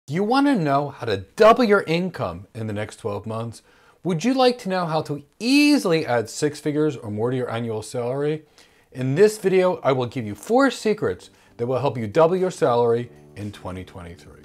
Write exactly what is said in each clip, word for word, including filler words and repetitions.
Do you want to know how to double your income in the next twelve months? Would you like to know how to easily add six figures or more to your annual salary? In this video, I will give you four secrets that will help you double your salary in twenty twenty-three.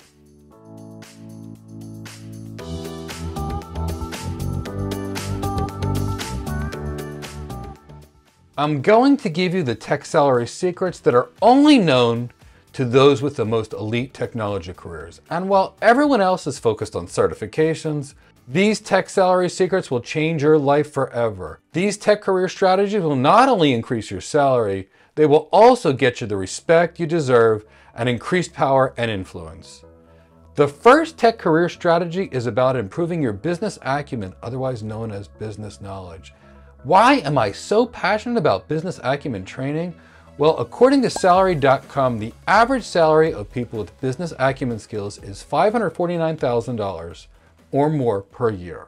I'm going to give you the tech salary secrets that are only known to those with the most elite technology careers. And while everyone else is focused on certifications, these tech salary secrets will change your life forever. These tech career strategies will not only increase your salary, they will also get you the respect you deserve and increased power and influence. The first tech career strategy is about improving your business acumen, otherwise known as business knowledge. Why am I so passionate about business acumen training? Well, according to salary dot com, the average salary of people with business acumen skills is five hundred forty-nine thousand dollars or more per year.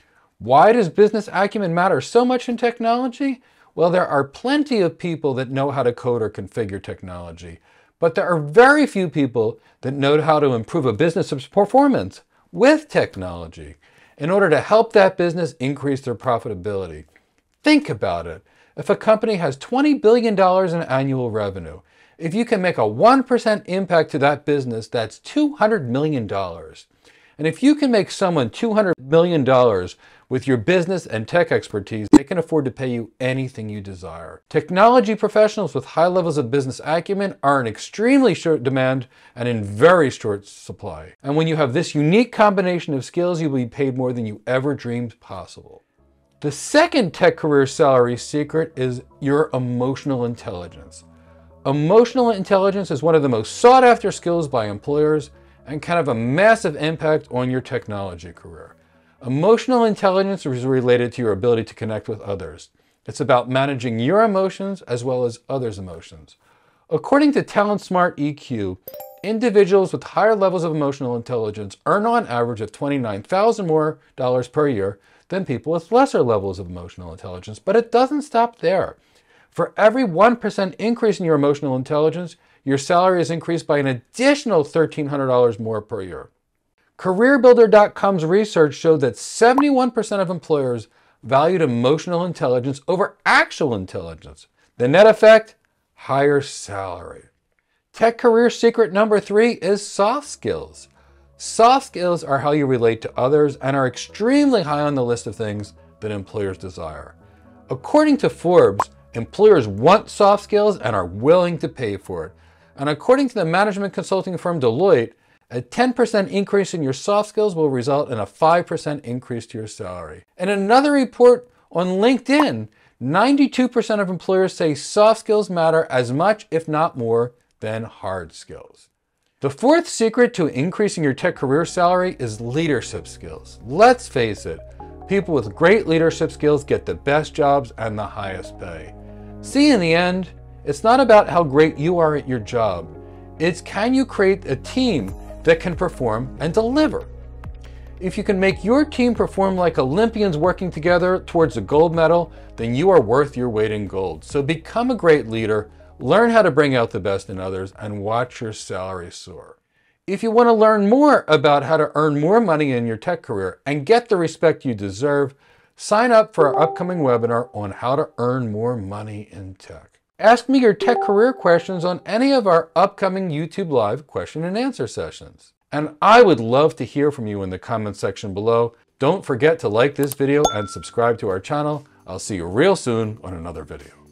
Why does business acumen matter so much in technology? Well, there are plenty of people that know how to code or configure technology, but there are very few people that know how to improve a business's performance with technology in order to help that business increase their profitability. Think about it. If a company has twenty billion dollars in annual revenue, if you can make a one percent impact to that business, that's two hundred million dollars. And if you can make someone two hundred million dollars with your business and tech expertise, they can afford to pay you anything you desire. Technology professionals with high levels of business acumen are in extremely short demand and in very short supply. And when you have this unique combination of skills, you will be paid more than you ever dreamed possible. The second tech career salary secret is your emotional intelligence. Emotional intelligence is one of the most sought after skills by employers and can have a massive impact on your technology career. Emotional intelligence is related to your ability to connect with others. It's about managing your emotions as well as others' emotions. According to Talent Smart E Q, individuals with higher levels of emotional intelligence earn on average of twenty-nine thousand dollars more dollars per year than people with lesser levels of emotional intelligence. But it doesn't stop there. For every one percent increase in your emotional intelligence, your salary is increased by an additional one thousand three hundred dollars more per year. Career Builder dot com's research showed that seventy-one percent of employers valued emotional intelligence over actual intelligence. The net effect? Higher salary. Tech career secret number three is soft skills. Soft skills are how you relate to others and are extremely high on the list of things that employers desire. According to Forbes, employers want soft skills and are willing to pay for it. And according to the management consulting firm Deloitte, a ten percent increase in your soft skills will result in a five percent increase to your salary. In another report on LinkedIn, ninety-two percent of employers say soft skills matter as much, if not more, than hard skills. The fourth secret to increasing your tech career salary is leadership skills. Let's face it, people with great leadership skills get the best jobs and the highest pay. See, in the end, it's not about how great you are at your job. It's can you create a team that can perform and deliver. If you can make your team perform like Olympians working together towards a gold medal, then you are worth your weight in gold. So become a great leader, learn how to bring out the best in others, and watch your salary soar. If you want to learn more about how to earn more money in your tech career and get the respect you deserve, sign up for our upcoming webinar on how to earn more money in tech. Ask me your tech career questions on any of our upcoming YouTube Live question and answer sessions. And I would love to hear from you in the comments section below. Don't forget to like this video and subscribe to our channel. I'll see you real soon on another video.